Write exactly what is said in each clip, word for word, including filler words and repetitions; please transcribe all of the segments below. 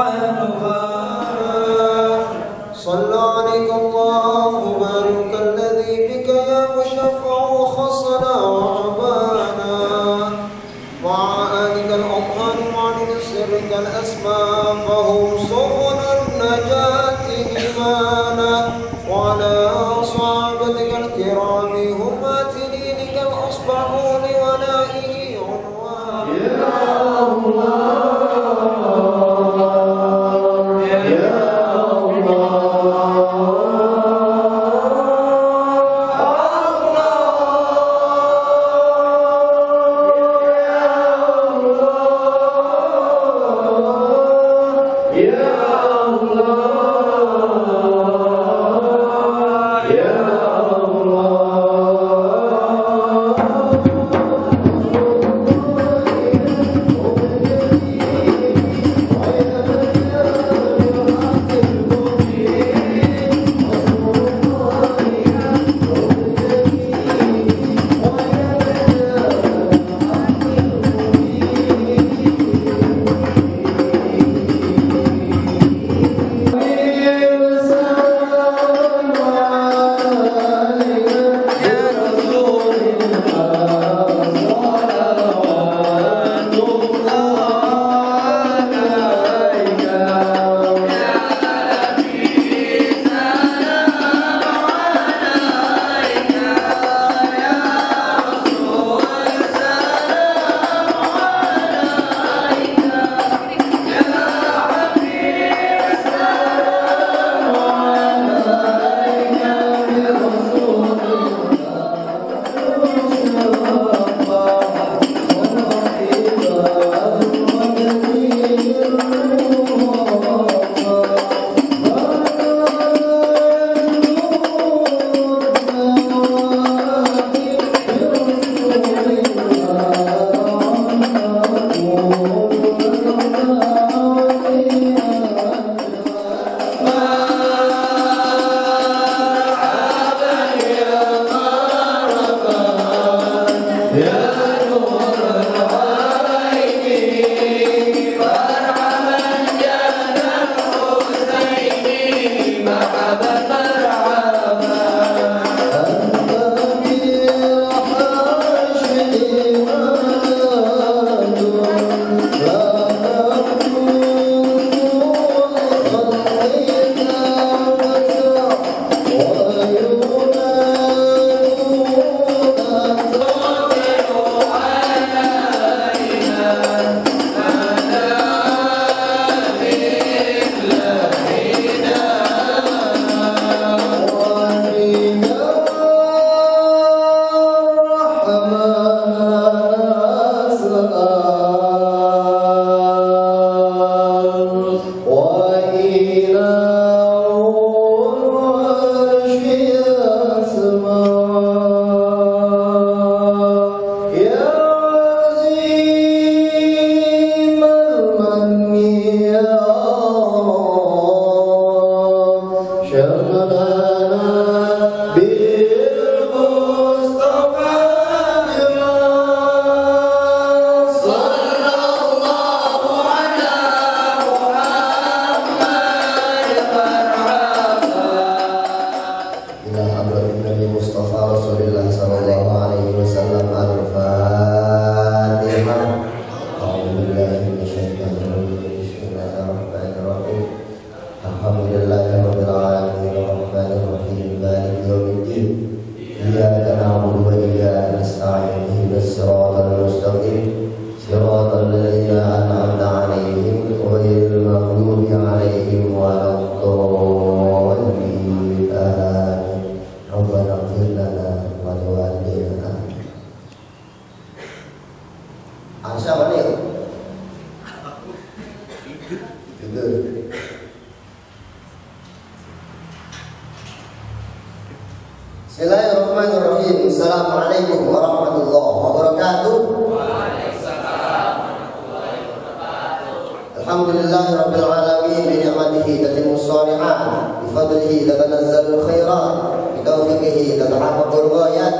Bismillahirrahmanirrahim. Assalamualaikum warahmatullahi wabarakatuh. Waalaikumsalam warahmatullahi wabarakatuh. Alhamdulillahirabbil alamin bi ni'matihi tatimmus shalihat bi fadlihi tatanazzalul khairat bi taufiqihi tatahaqaqul ghayat.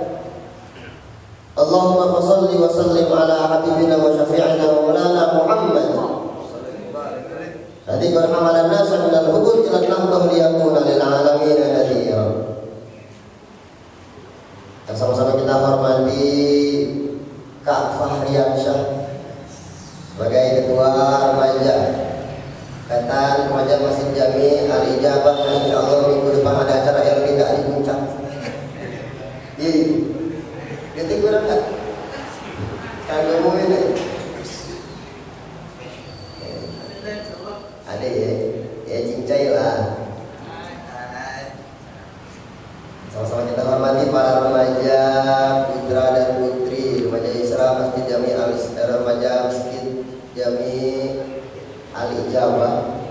Allahumma shalli wa sallim ala habibina wa syafi'ina wa maulana Muhammad Nanti qad hamalan nas min al-hubul ila an-nahdah liyakuna lil alamin nadhira. Yang sama-sama kita hormati Kak Fahriansyah sebagai ketua remaja Katan Remaja Masjid Jami Al-Ijabah, yang insyaallah minggu depan ada acara L P K di Puncak. Iya, kita kurang nggak? Kan ngomong ini ada ya, ya cincai lah. Sama-sama kita hormati para remaja putra dan putri remaja Isra Masjid Jami Al Remaja Masjid Jami Al-Ijabah.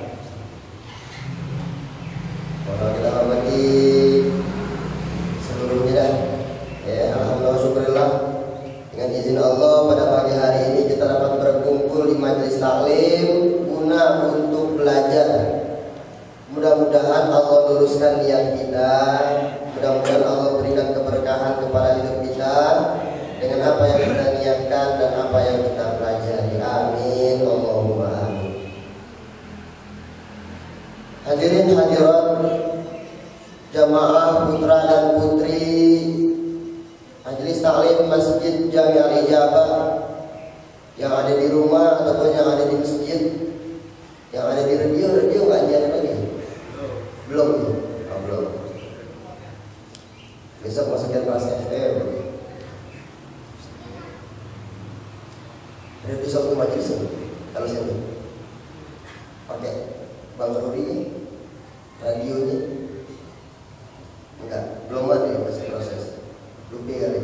Kalau kita hormati seluruhnya dah. Ya, alhamdulillah syukurillah. Dengan izin Allah pada pagi hari ini kita dapat berkumpul di majelis taklim guna untuk belajar. Mudah-mudahan Allah luruskan niat kita. Mudah-mudahan Allah berikan keberkahan kepada hidup kita dengan apa yang kita niatkan dan apa yang kita pelajari. Amin. Allahumma amin. Hadirin hadirat jamaah putra dan putri Majelis Taklim Masjid Jami Al-Ijabah yang ada di rumah ataupun yang ada di masjid, yang ada di radio, radio nggak jadi lagi? Belum, oh, belum. Besok masukin kelas F M. Ada besok ke majelis kalau sini. Oke, Bang Rudi, radionya enggak, belum ada, masih proses. Lupi kali.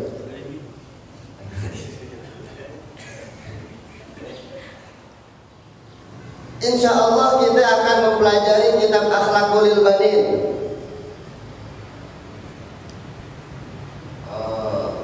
Insya Allah kita akan mempelajari kitab Akhlaqul Banin. Oh.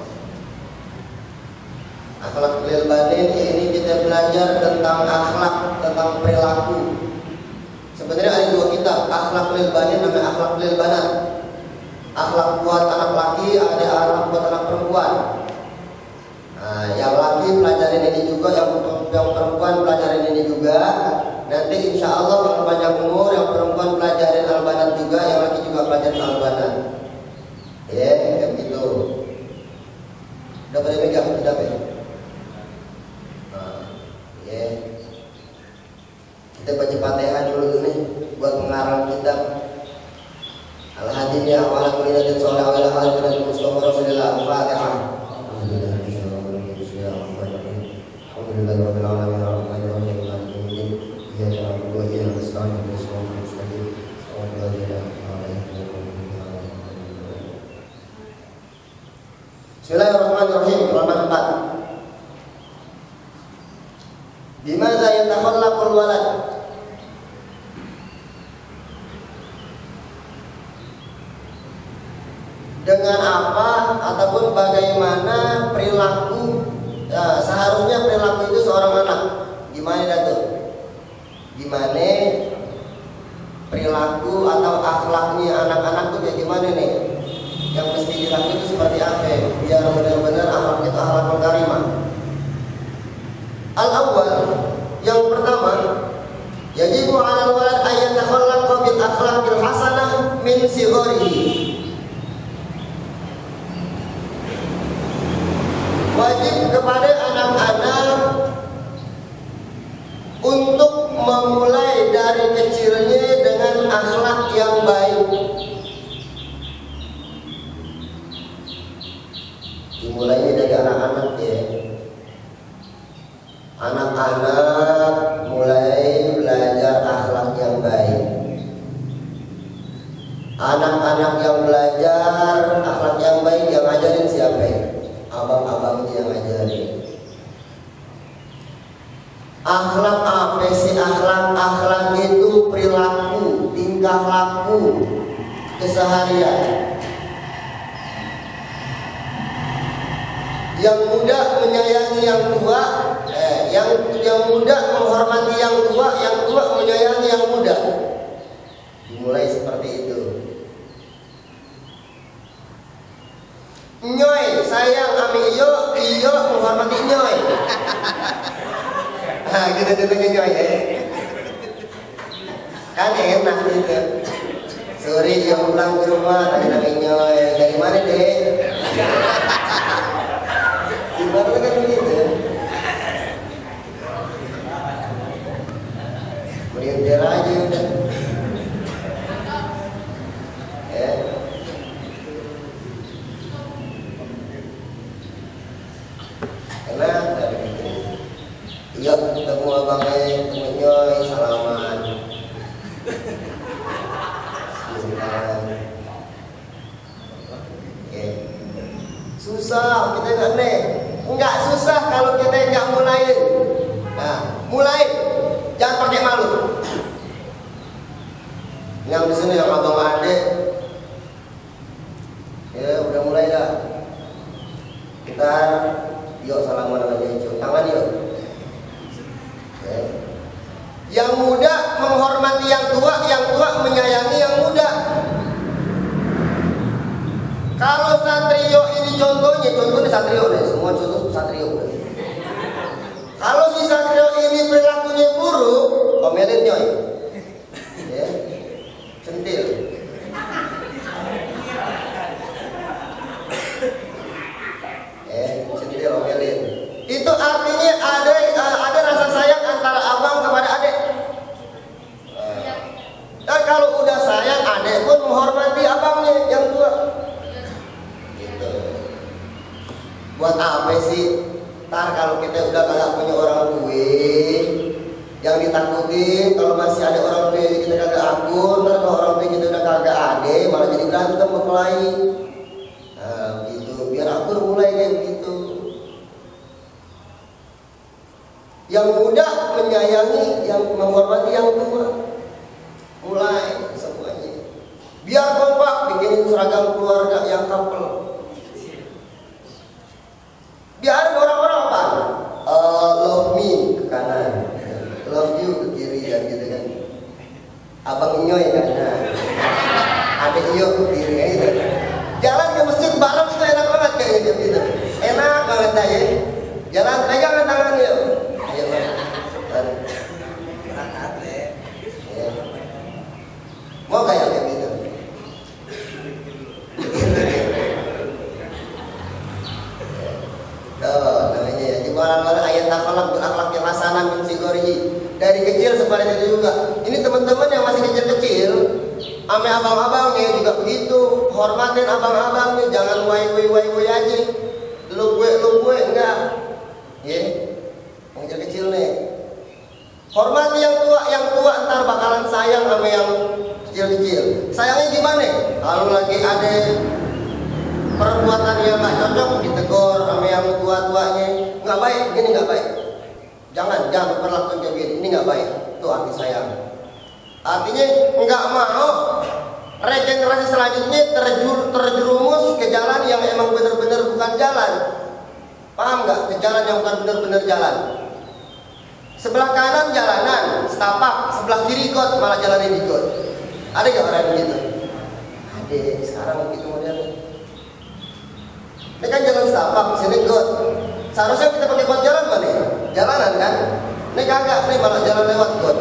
Akhlaqul Banin ini kita belajar tentang akhlak, tentang perilaku. Sebenarnya ada dua kitab, Akhlaqul Banin dan Akhlaqul Banat. Akhlak buat anak laki, ada akhlak buat anak perempuan. Nah, yang laki pelajarin ini juga, yang yang perempuan pelajarin ini juga. Nanti insya Allah kalau panjang umur, yang perempuan pelajarin al-banat juga, yang laki juga pelajarin al-banat. Ya, kayak gitu. Udah pada megang, udah ya. Nah, ya. Kita baca Fatihah dulu nih buat mengarang kitab. Al-Hadiyah wa ala kulli nabiyin sallallahu alaihi wa sallam Mustafa Rasulullah Al-Fatihah. Alhamdulillahi rabbil alamin arrahmanir rahim maliki yaumiddin iyyaka na'budu wa iyyaka nasta'in ihdinas siratal mustaqim siratal ladzina an'amta 'alaihim. Bismillahirrahmanirrahim. Halaman empat. Bimadza yatakhallaqul walad? Dengan apa ataupun bagaimana perilaku, ya, seharusnya perilaku itu seorang anak. Gimana Datuk? Gimana perilaku atau akhlaknya anak-anak tuh kayak gimana nih? Yang mesti dilakukan itu seperti apa? Biar benar-benar akhlak itu akhlakul karimah. Al-awwal, yang pertama, yajibu 'alal walad an yatakhallaqa bil akhlaqil hasanah min sigharihi. Wajib kepada anak-anak untuk memulai dari kecilnya dengan akhlak yang baik. Dimulainya dari anak-anak ya. Anak-anak mulai belajar akhlak yang baik. Anak-anak yang belajar akhlak yang baik yang ngajarin siapa ya? Abang-abang yang ngajarin. Akhlak apa sih akhlak? Akhlak itu perilaku, tingkah laku, keseharian. Yang muda menyayangi yang tua, eh, yang yang muda menghormati yang tua, yang tua menyayangi yang muda. Dimulai seperti itu. Nyoy, sayang ami iyo, iyo menghormati nyoy. Nah, kita dengerin nyoy ya. Kan enak gitu. Sore yang pulang ke rumah tadi namanya dari mana deh? Gimana kan begitu? Melintir aja udah. Ya. Enak tadi gitu. Iya ketemu abangnya, temennya salaman. Okay. Susah kita nggak nih, nggak susah kalau kita nggak mulai. Nah, mulai, jangan pakai malu. Yang di sini yang abang adik, ya udah mulai dah. Kita, yuk salaman sama dia, tangan yuk. Okay. Yang muda menghormati yang tua, yang tua menyayangi yang muda. Kalau satrio ini contohnya, contohnya satrio deh, semua contoh satrio deh. Kalau si satrio ini perilakunya buruk, omelin nyoy, ya, centil. Eh, centil omelin. Itu artinya ada ada rasa sayang antara abang kepada adik. Dan kalau udah sayang, adik pun menghormati abangnya yang tua. Gitu. Buat apa sih? Ntar kalau kita udah kagak punya orang tua, yang ditakutin kalau masih ada orang tua kita kagak akur, ntar kalau orang tua kita udah kagak ada, malah jadi berantem berkelahi. Nah, gitu. Biar akur mulai kayak begitu. Yang muda menyayangi, yang menghormati yang tua. Mulai semuanya. Biar kompak, bikinin seragam keluarga yang couple. Biar orang-orang apa? Uh, love me ke kanan, love you ke kiri kan gitu kan. Abang Inyoy ke kanan, adik Iyo ke kiri gitu. Jalan ke masjid bareng itu enak banget kayak gitu. Enak banget aja. Jalan pegangan tangan yuk. Ayo bang. Mau kayak kayak gitu? Tuh namanya ya. Jumlah ayat akhlak berakhlak yang hasanah min sigorihi. Dari kecil seperti itu juga. Ini teman-teman yang masih kecil-kecil, ame abang-abangnya juga begitu. Hormatin abang-abangnya, jangan wai wai wai wai aja. Lu gue lu gue enggak. Ya, yang kecil-kecil nih. Hormati yang tua, yang tua ntar bakalan sayang sama yang kecil-kecil. Sayangnya gimana? Kalau lagi ada perbuatan yang nggak cocok, ditegur sama yang tua-tuanya. Nggak baik, begini nggak baik. Jangan, jangan perlakuan kayak gini. Ini nggak baik. Itu arti sayang. Artinya nggak mau regenerasi selanjutnya terjur, terjerumus ke jalan yang emang benar-benar bukan jalan. Paham nggak? Ke jalan yang bukan benar-benar jalan. Sebelah kanan jalanan, setapak. Sebelah kiri got, malah jalannya di got. Ada gak orang begitu? Ada, sekarang begitu modelnya. Ini kan jalan setapak, sini got. Seharusnya kita pakai buat jalan mana? Jalanan kan? Ini kagak, nih malah jalan lewat got.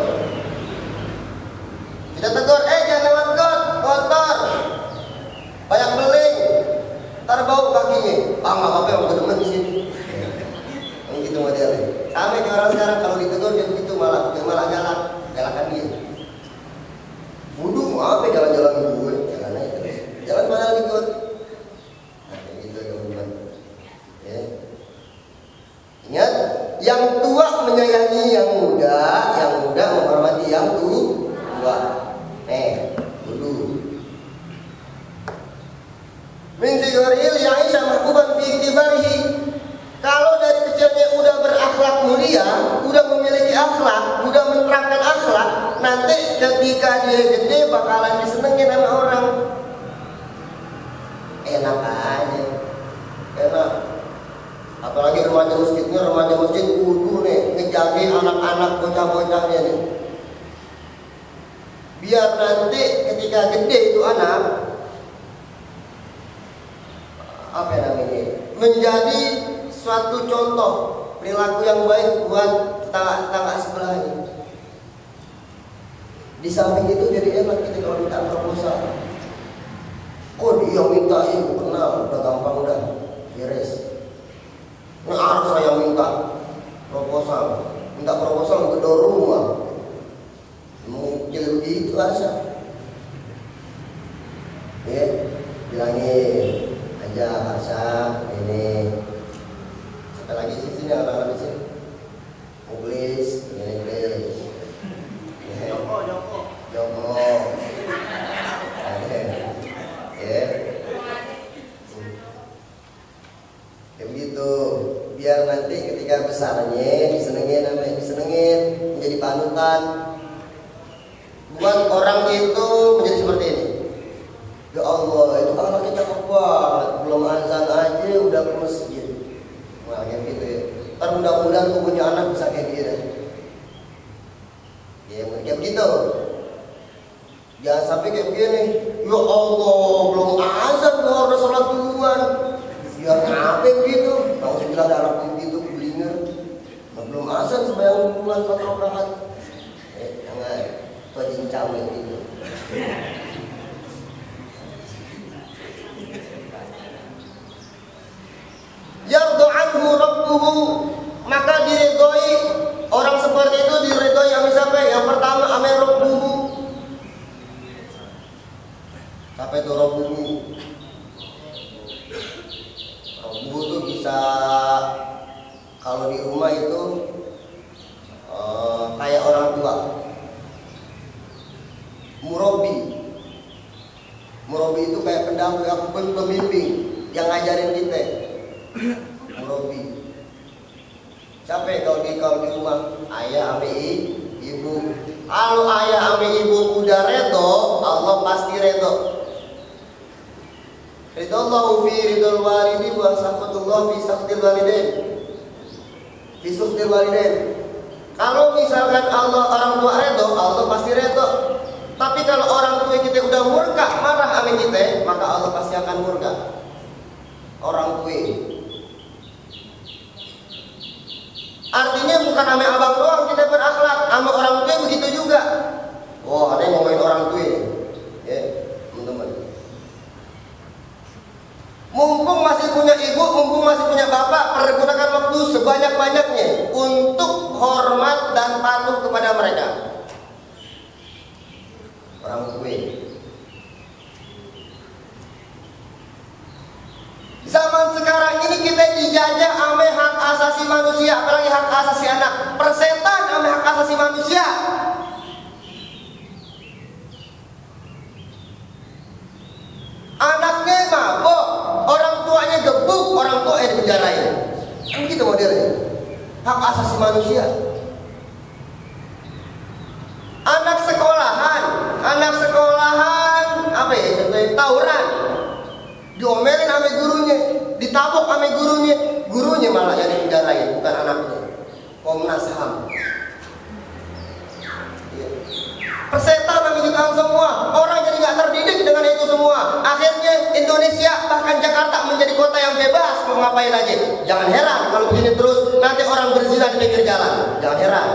Kita tegur, eh jangan lewat got, kotor. Banyak beling. Ntar bau kakinya. Ah nggak apa-apa, yang gue demen di sini. Yang gitu modelnya. Sama kayak orang sekarang kalau ditegur dia begitu malah, dia malah galak, galakan dia. Wudu mau apa jalan-jalan gue, jalan aja terus. Jalan padahal di got. Nah kayak gitu teman-teman. Ya. Ingat, yang tua menyayangi yang muda, yang muda menghormati yang tua. Eh, dulu. Min sigharil ya'isha mahbuban fi iktibarihi. Kalau dari kecilnya udah berakhlak mulia, udah memiliki akhlak, udah menerapkan akhlak, nanti ketika dia gede bakalan disenengin sama orang. Enak aja, enak. Apalagi remaja masjidnya, remaja masjid kudu nih ngejagain anak-anak bocah-bocahnya nih. Biar nanti ketika gede itu anak, apa namanya, menjadi suatu contoh perilaku yang baik buat tetangga-tetangga sebelahnya. Di samping itu jadi enak kita kalau minta proposal. Oh dia minta ya, kenal, udah gampang udah, beres. Nah harus saya minta proposal, minta proposal gedor rumah, mungkin begitu aja. Ya, bilangin aja Arsa ini. Siapa lagi sih sini anak-anak di sini? Muglis, ini Muglis. Joko, Joko. Joko. Ya. Ya begitu. Biar nanti ketika besarnya disenengin namanya disenengin, menjadi panutan. Buat orang itu menjadi seperti ini. Ya Allah, itu anaknya cakep banget. Belum azan aja udah ke masjid. Wah, kayak gitu ya. Ntar mudah-mudahan tuh punya anak bisa kayak dia. Ya, kayak begitu. Jangan sampai kayak begini. Ya Allah, belum azan gua udah sholat duluan. Biar ngapain gitu? Tahu sebelah ada anak begitu keblinger. Nah, belum azan sembahyang duluan empat rakaat. Eh, jangan. Itu aja cincang gitu. Yardu anhu rabbuhu, maka diridhoi orang seperti itu, diridhoi sama siapa? Yang pertama sama rabbuhu. Sampai itu rabbuhu. Rabbuhu itu bisa kalau di rumah itu uh, kayak orang tua. Murabi. Murabi itu kayak pendamping, pembimbing yang ngajarin kita. Murabi. Siapa kalau di kalau di rumah? Ayah ame ibu. Kalau ayah ame ibu udah redo, Allah pasti redo. Ridallahu fi ridal walidi wa sakhatullah fi sakhatil walidain. Fi sakhatil walidain. Kalau misalkan Allah orang tua redo, Allah pasti redo. Tapi kalau orang tua kita udah murka, marah ame kita, maka Allah pasti akan murka. Orang tua. Artinya bukan ame abang doang kita berakhlak, sama orang tua begitu juga. Oh, ada yang ngomongin orang tua ini. Ya, teman-teman. Mumpung masih punya ibu, mumpung masih punya bapak, pergunakan waktu sebanyak-banyaknya untuk hormat dan patuh kepada mereka. Orang tua. Zaman sekarang ini kita dijajah ame hak asasi manusia, apalagi hak asasi anak. Persetan ame hak asasi manusia. Anaknya mabok, orang tuanya gebuk, orang tua yang dipenjarain. Kan gitu modelnya. Hak asasi manusia. Anak sekolahan, anak sekolahan apa ya? Contohnya tawuran. Diomelin sama gurunya, ditabok sama gurunya, gurunya malah yang dipenjarain, bukan anaknya. Komnas H A M. Persetan menunjukkan semua, orang jadi nggak terdidik dengan itu semua. Akhirnya Indonesia bahkan Jakarta menjadi kota yang bebas, mau ngapain aja. Jangan heran kalau begini terus nanti orang berzina di pinggir jalan. Jangan heran.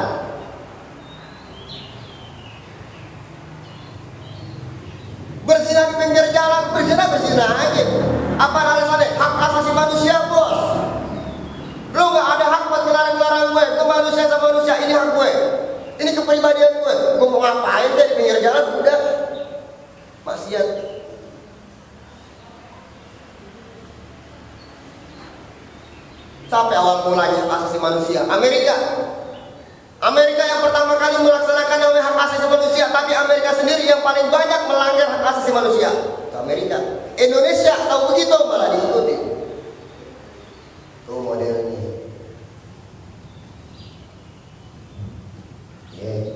Berzina di pinggir jalan, berzina berzina aja. Apa alasannya? Hak asasi manusia, bos. Lu nggak ada hak buat ngelarang-larang gue. Gue manusia sama manusia, ini hak gue. Ini kepribadian gue. Gue mau ngapain deh di pinggir jalan? Udah maksiat. Sampai awal mulanya hak asasi manusia. Amerika. Amerika yang pertama kali melaksanakan namanya hak asasi manusia, tapi Amerika sendiri yang paling banyak melanggar hak asasi manusia. Itu Amerika. Indonesia tahu begitu malah diikuti. Tuh modelnya. Ya. Yeah.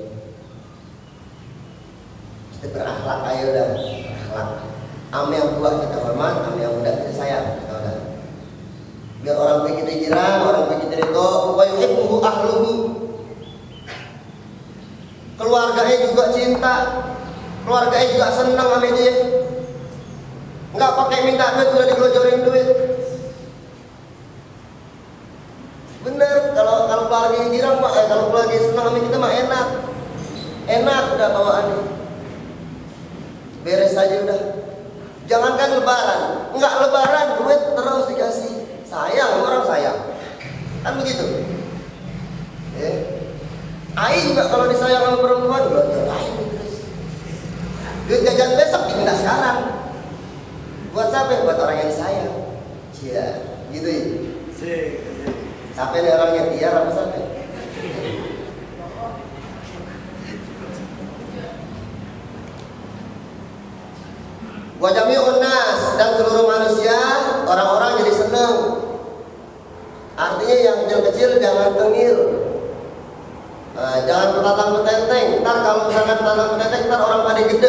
Kita berakhlak ayo dah, berakhlak. Ame yang tua kita hormat, ame yang muda kita sayang. Kita udah. Biar orang tua kita girang, orang tua kita ridho, wa yuhibbuhu ahluhu. Keluarganya juga cinta, keluarganya juga senang sama dia. Nggak pakai minta duit udah digelojorin duit. Bener, kalau kalau keluarga girang mah, eh, kalau keluarga senang sama kita mah enak, enak udah bawaannya. beres aja udah. Jangankan lebaran, enggak lebaran duit terus dikasih. Sayang, orang sayang. Kan begitu. Eh. Aing juga kalau disayang sama perempuan belanja lain terus. Duit jajan besok dipindah sekarang. Buat siapa? Buat orang yang disayang. Cia, gitu ya. Sampai nih orangnya tiar apa sampai? Wa jami'un nas, dan seluruh manusia, orang-orang jadi senang. Artinya yang kecil-kecil jangan tengil. Nah, jangan petatang petenteng. Ntar kalau misalkan petatang petenteng, ntar orang pada gede.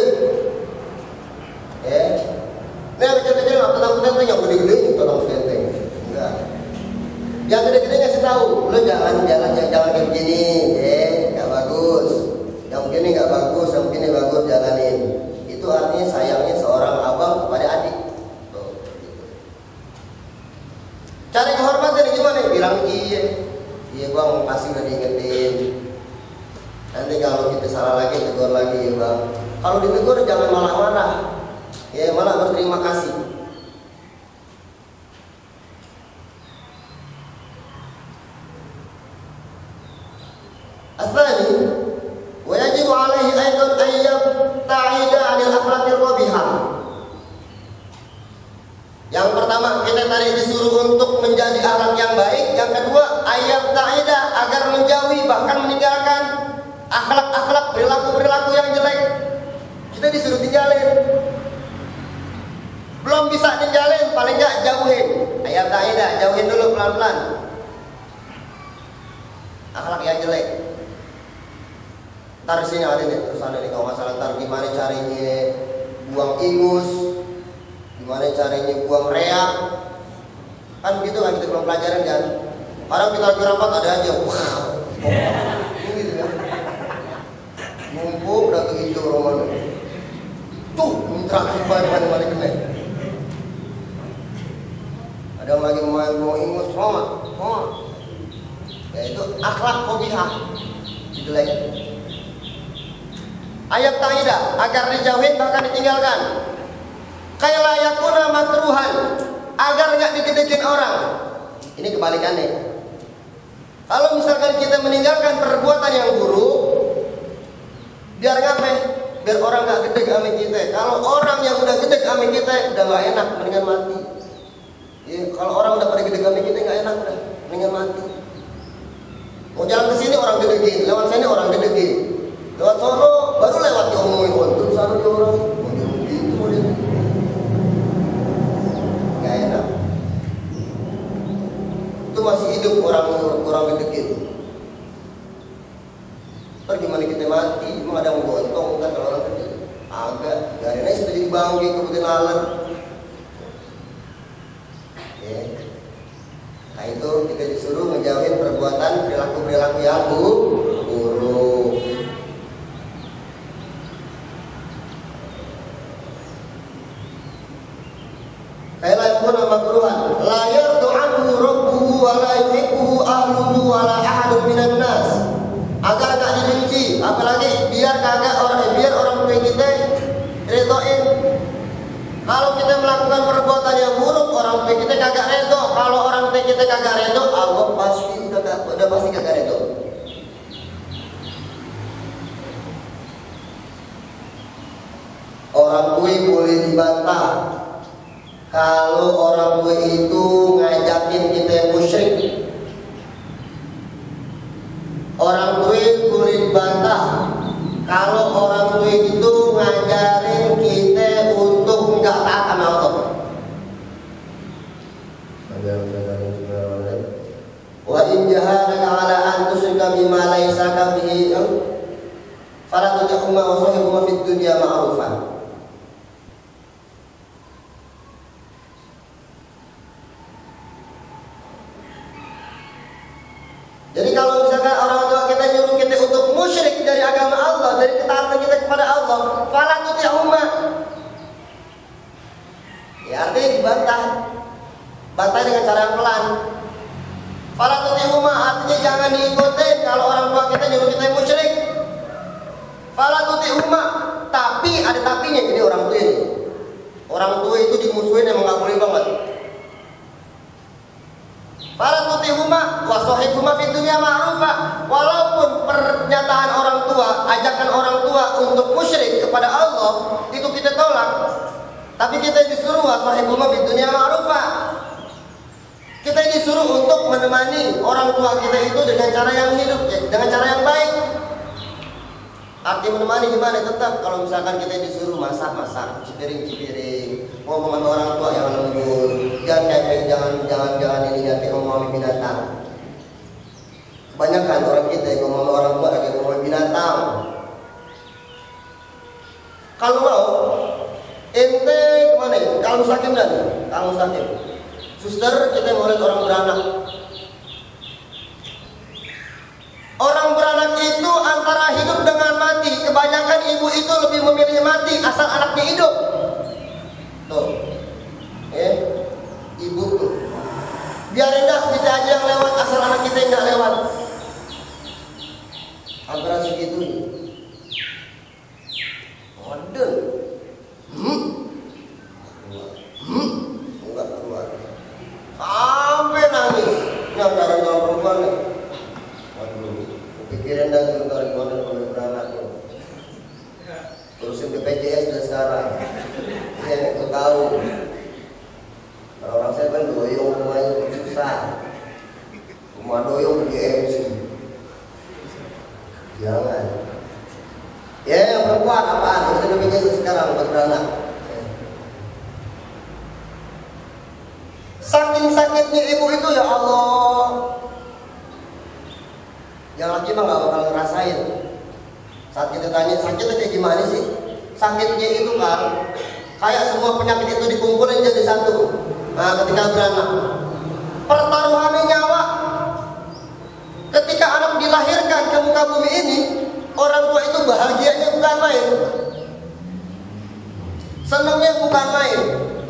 Eh, ini yang kecil-kecil nggak petatang petenteng, yang gede-gede petatang petenteng. Enggak. Yang gede-gede ngasih tahu, lo jangan jalan jangan kayak begini, eh, nggak bagus. Yang begini nggak bagus, yang begini bagus, jalanin. Itu artinya sayangnya seorang abang kepada adik. Tuh, gitu. Cari kehormatan gimana? Bilang iya, iya bang, pasti udah diingetin. Nanti kalau kita salah lagi, tegur lagi ya bang. Kalau ditegur jangan malah marah, ya malah berterima kasih. Asani, wajib alaihi aidan ayyab ta'ida 'anil akhlaqil qabihah. Yang pertama, kita tadi disuruh untuk menjadi akhlak yang baik. Yang kedua, ayyab ta'ida, agar menjauhi bahkan meninggalkan akhlak-akhlak, perilaku-perilaku yang jelek. Kita disuruh tinggalin. Belum bisa tinggalin, paling enggak jauhin. Ayyab ta'ida, jauhin dulu pelan-pelan akhlak yang jelek. Ntar sini ada nih, terus ada nih kalau masalah ntar gimana caranya buang ingus, gimana caranya buang reak. Kan begitu kan kita belum pelajaran kan. Orang kita lagi rapat ada aja, wow, ini gitu kan. Mumpuk udah begitu orang tuh minta supaya mana-mana kena. Ada yang lagi main mau ingus, oh, oh. Ya itu akhlak qabihah, jelek. Ayat ta'idah, agar dijauhin bahkan ditinggalkan. Kayak layakuna makruhan, agar nggak digede-gedein orang. Ini kebalikannya. Kalau misalkan kita meninggalkan perbuatan yang buruk, biar ngapain? Biar orang nggak gede sama kita. Kalau orang yang udah gede sama kita udah nggak enak, mendingan mati. Ya, kalau orang udah pada gede sama kita nggak enak udah, mendingan mati. Mau jalan ke sini orang gede, lewat sini orang gede. Lewat sono baru lewat diomongin orang terus sana dia orang mau gitu mau dia nggak enak. Itu masih hidup orang orang gede. Ntar gimana kita mati? Emang ada yang gontong kan kalau orang gede? Agak, gak ada sudah jadi bangke kemudian laler. Ya. Nah itu kita disuruh ngejauhin perbuatan perilaku-perilaku yang buruk. Kayak lakuna makruhan, la yardu anhu rabbuhu wa la yuhibbuhu ahluhu wa la ahadun minan nas. Agar gak dibenci, apalagi biar kagak orang biar orang tua kita redoin. Kalau kita melakukan perbuatan yang buruk, orang tua kita kagak redo. Kalau orang tua kita kagak redo, Allah pasti udah udah pasti kagak redo. Orang tua boleh dibantah kalau orang tua itu ngajakin kita musyrik. Orang tua boleh dibantah kalau orang tua itu ngajarin kita untuk nggak taat sama Allah. Wa in jahadaka ala an tusyrika bima laysa ka bihi fala tuti'huma wa sahibhuma fid dunya ma'rufan. Jadi kalau misalkan orang tua kita nyuruh kita untuk musyrik dari agama Allah, dari ketaatan kita kepada Allah, fala tuti'huma. Ya artinya dibantah. Bantah dengan cara yang pelan. Fala tuti'huma artinya jangan diikuti kalau orang tua kita nyuruh kita musyrik. Fala tuti'huma, tapi ada tapinya, jadi orang tua ini. Allah itu kita tolak, tapi kita disuruh wasahibuma bid dunya ma'rufa. Kita disuruh untuk menemani orang tua kita itu dengan cara yang hidup, dengan cara yang baik. Arti menemani gimana? Tetap kalau misalkan kita disuruh masak-masak, cipiring-cipiring, ngomong sama orang tua yang lembut, jangan kayak jangan jangan jangan ini nanti ngomong binatang. Kebanyakan orang kita yang ngomong sama orang tua kayak ngomong binatang. Kalau mau, ente kemana? Kalau sakim dah, kalau sakim. Suster, kita mau lihat orang beranak. Orang beranak itu antara hidup dengan mati. Kebanyakan ibu itu lebih memilih mati asal anaknya hidup. Tuh, eh, ibu tuh. Biarin dah kita aja yang lewat asal anak kita yang nggak lewat. Antara segitu. Waduh, hmm, hmm, enggak keluar. Sampai nangis. Yang cara jalan perempuan nih. Waduh, pikirin dah tuh ntar gimana kalau beranak tuh. Terusin B P J S udah sekarang. Iya, aku tahu. Kalau orang saya kan doyong semuanya susah. Rumah doyong di M C. Jangan. Ya, yang perempuan apaan? Terusin B P J S sekarang buat beranak. Saking sakitnya ibu itu ya Allah. Yang laki mah gak bakal ngerasain. Saat kita tanya sakitnya kayak gimana sih? Sakitnya itu kan kayak semua penyakit itu dikumpulin jadi satu. Nah, ketika beranak, pertaruhannya nyawa. Ketika anak dilahirkan ke muka bumi ini, orang tua itu bahagianya bukan main, senangnya bukan main.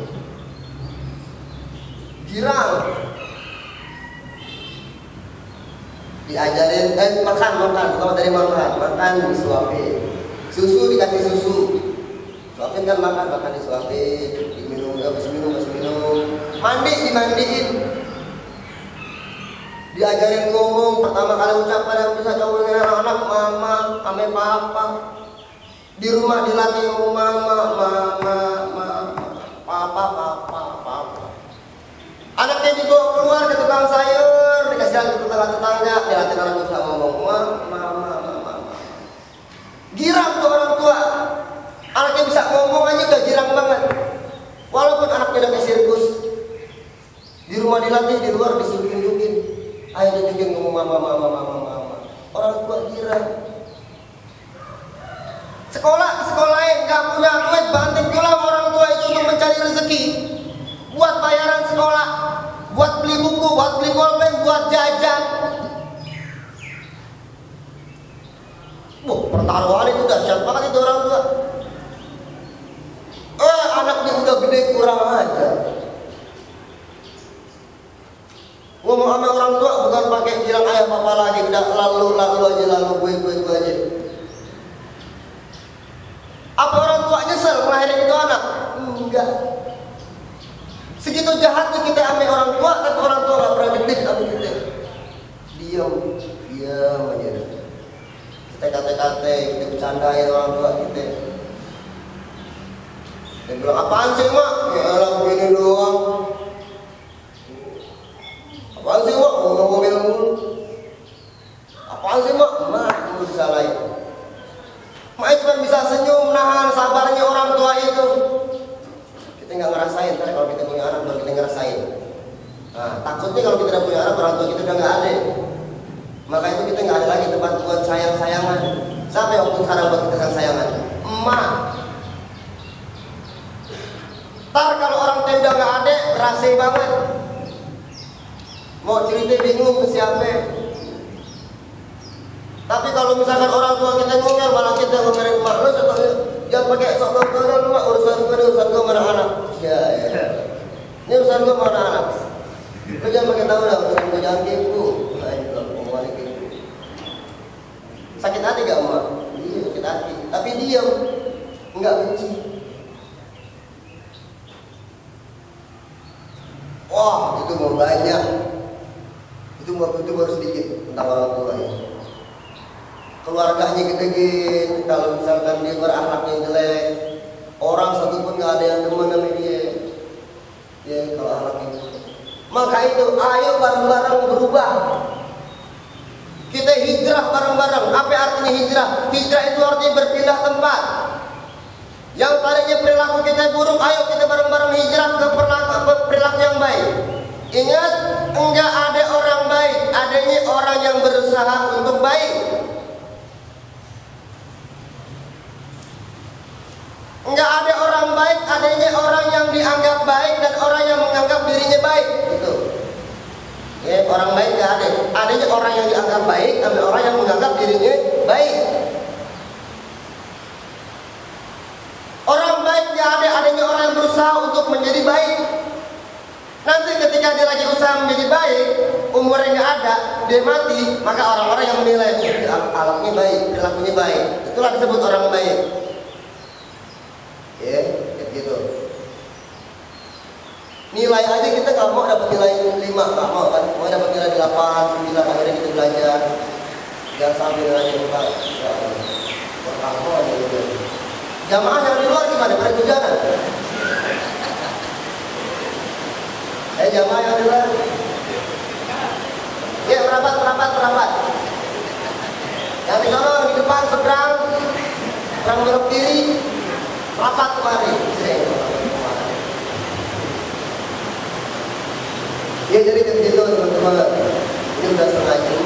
Girang, diajarin eh makan makan, pertama dari makan, makan disuapin, susu dikasih susu, suapin kan makan makan disuapin, diminum habis minum habis minum, mandi dimandiin, diajarin ngomong, pertama kali ucapan yang bisa ngomong dengan anak-anak mama, ame papa, di rumah dilatih ngomong mama, mama, mama, papa, papa, papa. Anaknya dibawa keluar ke tukang sayur, dikasih lihat ke tetangga-tetangga, dilatih anak bisa ngomong mama, mama, mama. Girang tuh orang tua. Anaknya bisa ngomong aja udah girang banget. Walaupun anaknya udah ke sirkus, di rumah dilatih, di luar disuruh-suruhin. Ayo tunjukin ngomong mama, mama, mama, mama. Orang tua girang. Sekolah, sekolahin, gak punya duit, banting tulang orang tua itu untuk mencari rezeki. Buat bayaran sekolah, buat beli buku, buat beli pulpen, buat jajan. Wah, pertaruhan itu dahsyat banget itu orang tua. Eh, anaknya udah gede kurang aja. Ngomong sama orang tua bukan pakai bilang ayah papa lagi, udah lalu lalu aja lalu gue gue gue aja. Apa orang tua nyesel ngelahirin itu anak? Enggak. Segitu jahatnya kita ambil orang tua, tapi orang tua gak pernah gede sama kita. Diam, diam aja. Kita kate-kate, kita bercandain orang tua kita. Dia bilang, apaan sih mak? Ya elah begini doang. Apaan sih mak? Ngomel-ngomel mulu. Apaan sih mak? Mak, lu disalahin. Mak cuma bisa senyum, nahan sabarnya orang tua itu. Kita nggak ngerasain, kan kalau kita punya anak baru kita ngerasain. Nah, takutnya kalau kita udah punya anak, orang tua kita udah nggak ada. Maka itu kita nggak ada lagi tempat buat sayang-sayangan. Siapa yang waktu sekarang buat kita sayang-sayangan? Emak. Ntar kalau orang tua udah nggak ada, berasa banget. Mau cerita bingung ke siapa? Tapi kalau misalkan orang tua kita ngomel, malah kita ngomelin emak, lu jangan pakai sok ngomel lu mak, urusan gue ini urusan gue mana anak. Ya, ya. Ini urusan gue mana anak. Lu jangan pakai tahu lah urusan gue, jangan kepo. Nah itu lah omongannya kepo. Sakit hati gak emak? Iya sakit hati. Tapi diam, nggak benci. Wah itu mau banyak. Itu baru itu baru sedikit tentang orang tua ya. Keluarganya gede-gede, kalau misalkan dia berakhlak yang jelek, itu? Ayo bareng-bareng berubah. Kita hijrah bareng-bareng. Apa artinya hijrah? Hijrah itu artinya berpindah tempat. Yang tadinya perilaku kita buruk, ayo kita bareng-bareng hijrah ke perilaku, perilaku yang baik. Ingat, enggak ada orang baik, adanya orang yang berusaha untuk baik. Enggak ada orang baik, adanya orang yang dianggap baik dan orang yang menganggap dirinya baik. Gitu. Ya, orang baik enggak ada. Adanya orang yang dianggap baik dan orang yang menganggap dirinya baik. Orang baik enggak ada, adanya orang yang berusaha untuk menjadi baik. Nanti ketika dia lagi usaha menjadi baik, umurnya nggak ada, dia mati, maka orang-orang yang menilai alamnya baik, perilakunya baik, itulah disebut orang baik. Ya, kayak gitu. Nilai aja kita nggak mau dapat nilai lima, nggak mau kan? Mau dapat nilai delapan, sembilan, akhirnya kita belajar. Jangan sampai nilai empat, ya, berapa aja gitu. Jamaah yang di luar gimana? Pada hujanan? Eh jamaah yang di luar. Ya merapat, merapat, merapat. Yang di sana di depan seberang, seberang belok kiri, merapat kemari. Ya jadi begitu teman-teman. Ini udah setengah jam.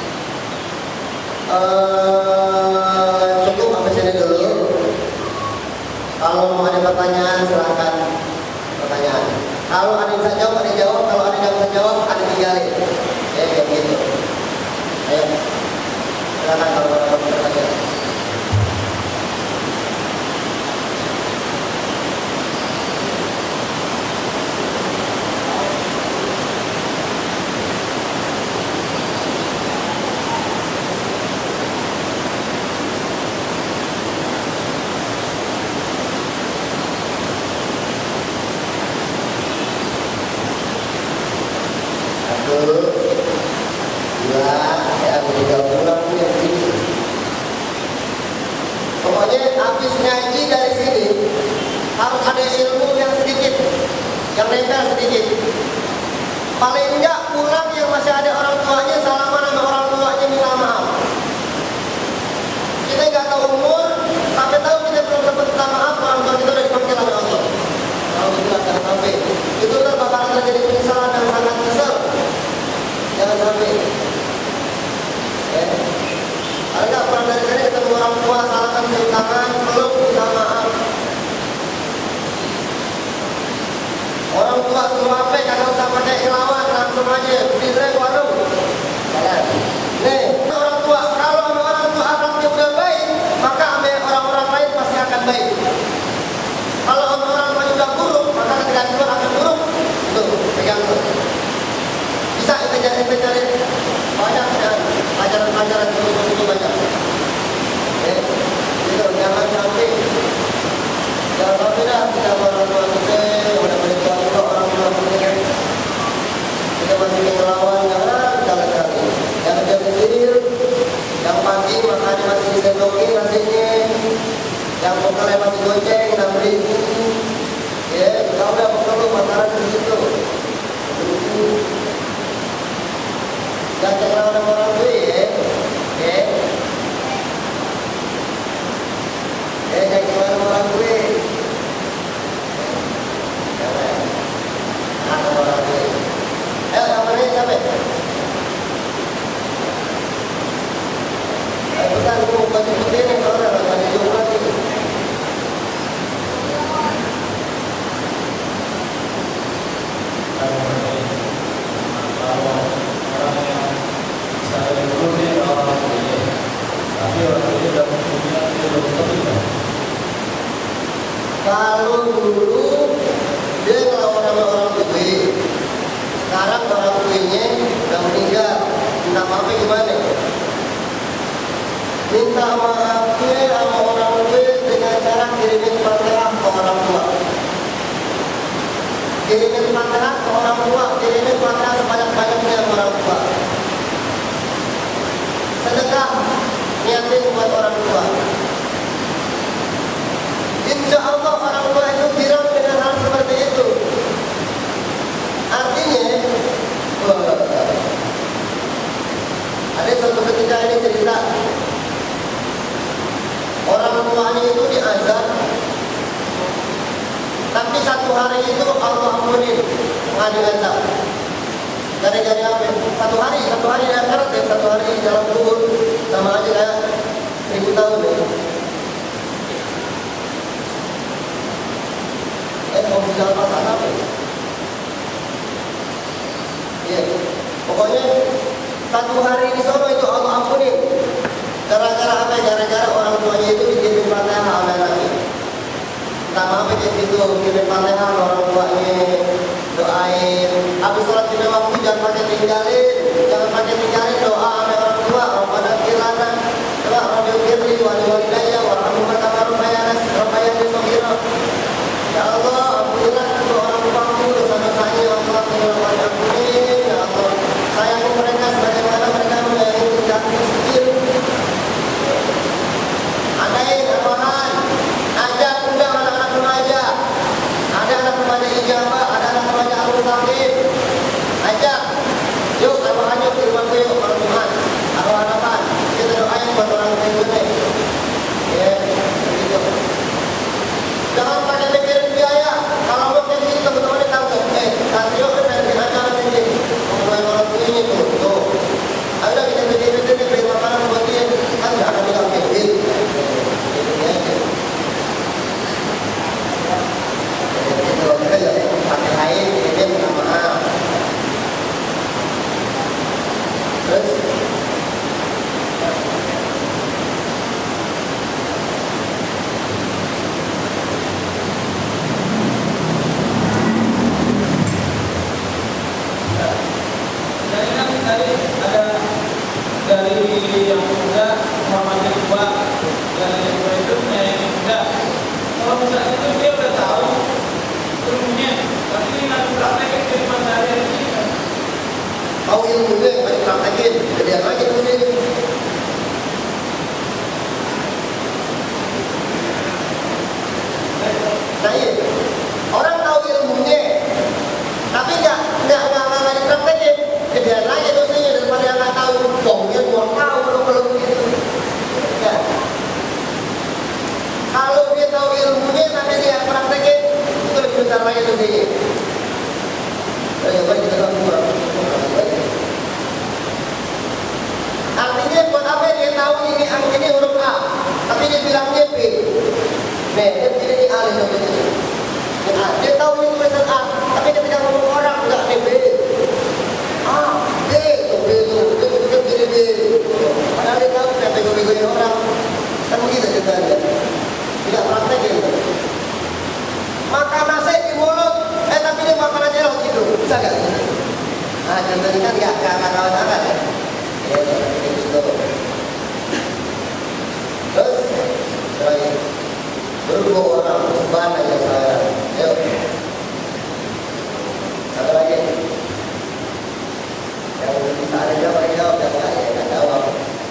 Uh, cukup sampai sini dulu. Kalau mau ada pertanyaan silahkan pertanyaan. Kalau ada yang bisa jawab, ada yang jawab. Kalau ada yang bisa jawab, ada yang tinggalin. Ya, kayak gitu. Ayo, silakan kalau ada pertanyaan. Kalau dulu dia ngelawan sama orang tua, sekarang orang tuanya udah meninggal, minta maaf gimana? Minta maaf sama orang tua dengan cara kirimin fatihah ke orang tua. Kirimin fatihah ke orang tua, kirimin fatihah sebanyak-banyaknya ke orang tua. Sedekah niatin buat orang tua. Insya Allah orang tua itu girang dengan hal seperti itu. Artinya satu hari itu Allah ampunin pengadilan tak. Gara-gara apa? Satu hari, satu hari di akhirat dan satu hari di dalam kubur sama aja kayak seribu tahun ya. Eh, mau dalam pasal apa? Ya, pokoknya satu hari di sono itu Allah ampunin. Gara-gara apa? Gara-gara orang tuanya itu bikin Fatihah oleh anaknya. Pertama apa gitu, bikin Fatihah orang tuanya doain. Habis sholat lima waktu jangan pakai tinggalin, jangan pakai tinggalin doa sama orang tua. Rabbana kirana, doa Rabbil firli wali walidayya warhamhuma kama rabbayani shaghira. Ya Allah, ampunilah kedua orang tuaku dosa-dosanya, ya Allah, ampuni, ya Allah. Sayangi mereka sebagaimana mereka menyayangi kami kecil. Adain amalan, ajak undang anak-anak remaja. Ada anak remaja ijabah, ada anak remaja arus sakit. Ajak, yuk arwah yuk di rumah yuk orang Tuhan, arwah harapan. Kita doain buat orang tua. Ya, begitu. Jangan pakai pikirin biaya. Kalau mau kayak gini teman-teman tahu kan? Eh, santri kan dari acara ini, mulai orang tua ini tuh, tuh. Ada kita pikir-pikir beli makanan buat dia, kan nggak ada bilang kayak gini. Ini aja. Kalau kita ya pakai lain, ini minta maaf. Terus dari yang muda menghormati tua, dari yang tua itu menyayangi yang muda. Kalau misalnya itu dia udah tahu ilmunya, tapi ini nanti praktekin di rumah sehari ini. tahu ilmunya yang banyak praktekin, kemudian lagi terus ini. Nah iya, orang tahu ilmunya, tapi nggak nggak nggak nggak dipraktekin, kemudian lagi terus ini daripada yang nggak tahu, bohongnya gua tahu kalau kalau begitu. Ya. Kalau dia tahu ilmunya tapi dia praktekin, itu lebih besar lagi terus ini. Ya baik kita tahu kurang. Artinya buat apa dia tahu ini ini huruf A, tapi dia bilangnya B. Nih, dia pilih ini A sama ini. A, dia tahu ini tulisan A, tapi ketika ngomong orang enggak D B. A, B, itu B itu, dia dia pilih B. Padahal dia tahu kayak bego-begoin orang. Kan begitu ceritanya. Tidak praktek gitu. Makan nasi di mulut, eh tapi dia makan aja laut gitu, bisa nggak? Nah, contohnya kan nggak nggak kawan sangat ya. Ya, gitu. Terus, lagi berdua orang seban aja saya. Yuk, satu lagi. Yang bisa ada jawab, ada jawab, yang nggak ya nggak jawab.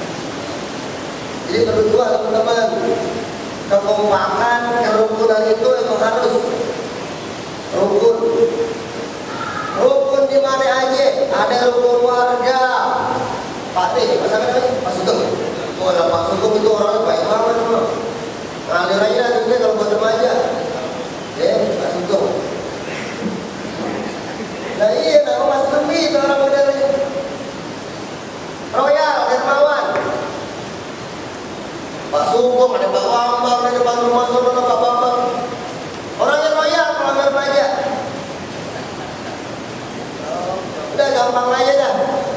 Jadi berdua teman-teman, kekompakan, kerukunan itu memang harus rukun. Rukun di mana aja? Ada rukun warga. Pak Teh, Pak siapa namanya? Pak Sugeng. Oh, lah Pak Sugeng itu orangnya baik banget, Pak. Ngalir aja nanti kalau buat remaja. Ya, Pak Sugeng. Nah iya, nama Mas Lembi itu orang modelnya. Royal, dermawan. Pak Sugeng, ada Pak Bambang, ada Pak Rumah Sono, Pak Bambang. Orangnya royal kalau remaja. Udah gampang aja dah.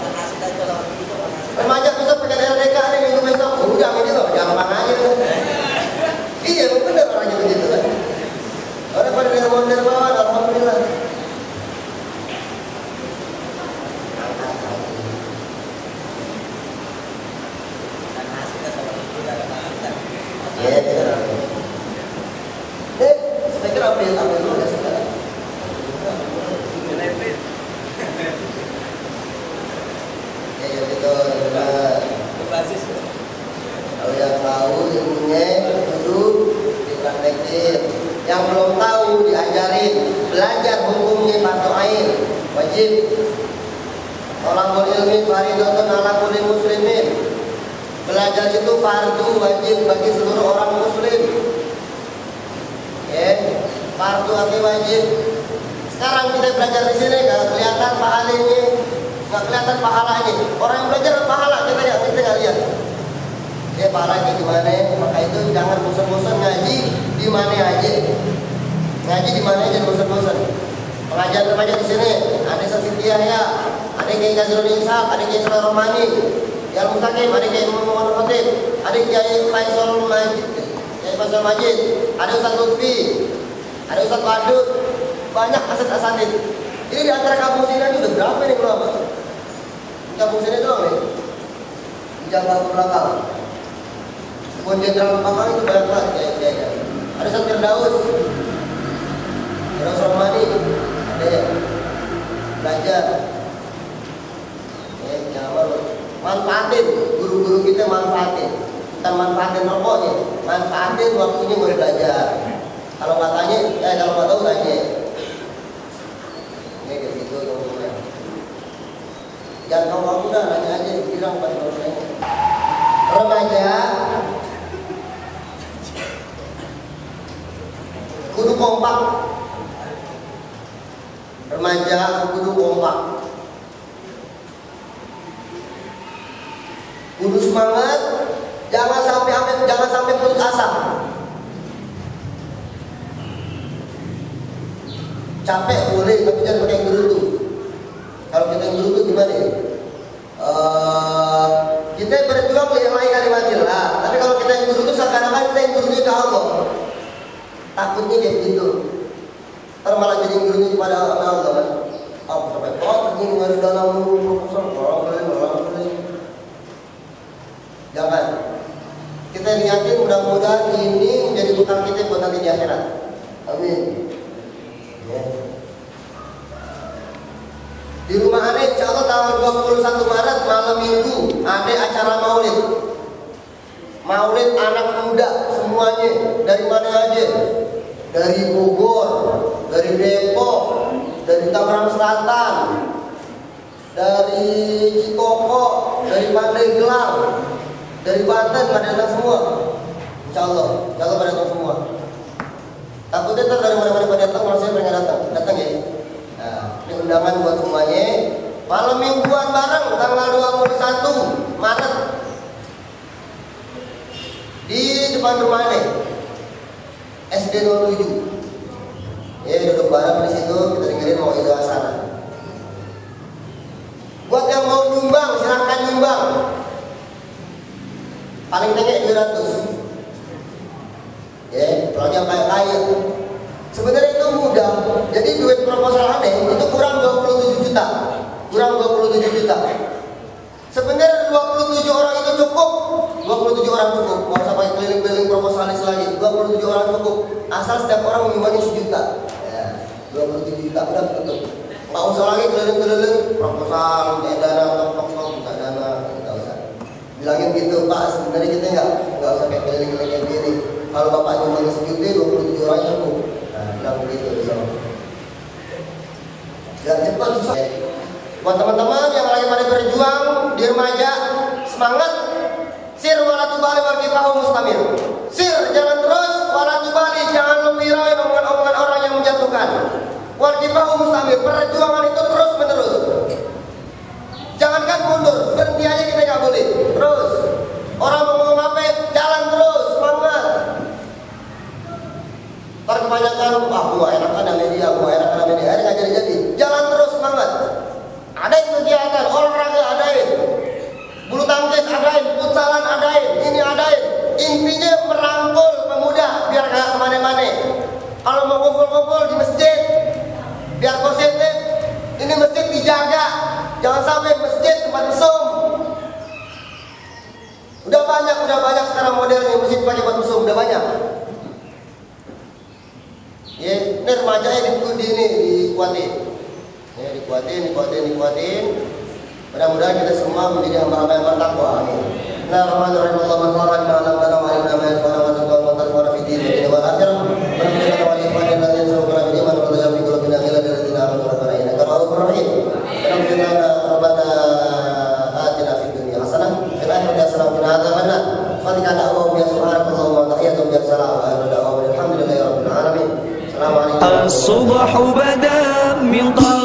Remaja bisa pakai L D K nih minggu besok. Udah ini loh, gampang aja tuh. Iya, bener orangnya begitu kan. Orang pada dermawan-dermawan, alhamdulillah. Ya, kita. Eh, saya kira apa yang ambil dulu ya sekarang. Ya, ya gitu, benar. Basis. Kalau yang tahu ilmunya duduk dipraktekin, yang belum tahu diajarin, belajar hukumnya fardu ain, wajib. Thalabul ilmi fardhatun 'ala kulli muslimin. Belajar itu fardu wajib bagi seluruh orang muslim. Ya, fardu atau wajib. Sekarang kita belajar di sini nggak kelihatan pahalanya, nggak kelihatan pahalanya. Orang yang belajar pahala kita nggak kita nggak lihat. Dia pahalanya gimana? Maka itu jangan bosan-bosan ngaji di mana aja. Ngaji di mana aja bosan-bosan. Pengajian remaja di sini ada Siti Yahya, ada Kiai Gazrul Ishaq, ada Kiai Sulaiman Romani, yang Mustaqim, ada Kiai Muhammad Khatib, ada Kiai Faisal Majid, Kiai Faisal Majid, ada Ustaz Lutfi, ada Ustaz Badut, banyak aset-aset. Ini di antara kampus ini aja udah berapa nih berapa? Di kampus ini doang nih. Di Jakarta belakang. Kebun Jenderal belakang itu banyak banget Kiai-Kiai. Ada Ustaz Firdaus, ada Ustaz Romani, ada ya. Belajar. Ya, jangan manfaatin, guru-guru kita manfaatin. Bukan manfaatin rokoknya, manfaatin waktunya boleh belajar. Kalau nggak tanya, eh kalau nggak tahu tanya. Ini kayak gitu teman-teman. Jangan kamu kamu dah nanya aja, bilang pada dosennya. Remaja, kudu kompak. Remaja kudu kompak. Kudu semangat, jangan sampai jangan sampai putus asa. Capek boleh, tapi jangan pakai yang gerutu. Kalau kita yang gerutu gimana ya? Uh, kita berjuang lillahi kalimatillah. Tapi kalau kita yang gerutu seakan-akan kita yang gerutu ke Allah. Takutnya kayak gitu. Ntar malah jadi gerutu kepada Allah kan. Oh, sampai kok ini ngari dalam proposal orang lain orang lain. Jangan. Kita niatin mudah-mudahan ini menjadi bekal kita buat nanti di akhirat. Amin. Ya. Di rumah Ane insya Allah tanggal dua puluh satu Maret malam minggu ada acara maulid. Maulid anak muda semuanya. Dari mana aja? Dari Bogor, dari Depok, dari Tangerang Selatan, dari Cikoko, dari Pandeglang, dari Banten pada datang semua. Insya Allah, insya Allah pada datang semua. Takutnya ntar dari mana-mana pada datang, kalau saya pengen datang, datang ya. Nah, ini undangan buat semuanya. Malam mingguan bareng tanggal dua puluh satu Maret di depan rumah nih S D nol tujuh. Ya duduk bareng di situ, kita dengerin mau izah sana. Buat yang mau nyumbang silahkan nyumbang. Paling tinggi dua ratus. Ya, kalau yang kaya-kaya. Sebenarnya itu mudah. Jadi duit proposal aneh itu kurang dua puluh tujuh juta. Kurang dua puluh tujuh juta. Sebenarnya dua puluh tujuh orang itu cukup. dua puluh tujuh orang cukup. Mau sampai keliling-keliling proposalis lagi. dua puluh tujuh orang cukup. Asal setiap orang menyumbangnya sejuta. Ya, dua puluh tujuh juta udah cukup. Nggak usah lagi keliling-keliling proposal, minta dana, tok-tok, minta dana, nggak usah. Bilangin gitu, Pak. Sebenarnya kita nggak nggak usah kayak keliling-keliling kayak gini. Kalau bapak nyumbangnya sejuta, dua puluh tujuh orang cukup. Nah, bilang begitu bisa. Biar cepat susah. Buat teman-teman yang lagi pada berjuang di remaja, semangat. Sir wala tubali wal kifahu mustamir. Sir jangan terus, wala tubali jangan lu hirauin omongan-omongan orang yang menjatuhkan. Wal kifahu mustamir, perjuangan itu terus menerus. Jangankan mundur, berhenti aja kita nggak boleh. Terus orang mau ngomong apa, jalan terus, semangat. Ntar kebanyakan, ah gua enak ada media, gua enak ada media, akhirnya nggak jadi-jadi. Jalan terus, semangat. Adain kegiatan, olahraga adain, bulu tangkis adain, futsalan adain, ini adain. Intinya merangkul pemuda biar gak kemana-mana. Kalau mau kumpul-kumpul di masjid, biar positif. Ini masjid dijaga, jangan sampai masjid tempat mesum. Udah banyak, udah banyak sekarang modelnya masjid pakai buat mesum, udah banyak. Ya, ini remaja yang di ini dikuatin. Ya, dikuatin, dikuatin, dikuatin. Mudah-mudahan kita semua menjadi hamba-hamba yang bertakwa. Amin. Bismillahirrahmanirrahim. Allahumma shalli ala sayyidina Muhammad wa ala alihi wa sahbihi wa sallam fi dinihi wa akhirah. Wa ala ikhwani alladziina sabaquna bil iman wa la yashfi qulubina illa alladziina amanu rabbana innaka ra'ufur rahim. Rabbana rabbana atina fid dunya hasanah wa fil akhirati hasanah wa qina adzabannar. Fatihah da'awahum ya subhanakallahumma wa tahiyyatuhum ya salam wa alhamdulillahi rabbil alamin. Assalamualaikum. الصبح بدا من قلب